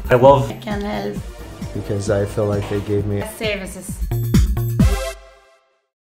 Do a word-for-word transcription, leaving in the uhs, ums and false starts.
I love MCAN Health because I feel like they gave me services.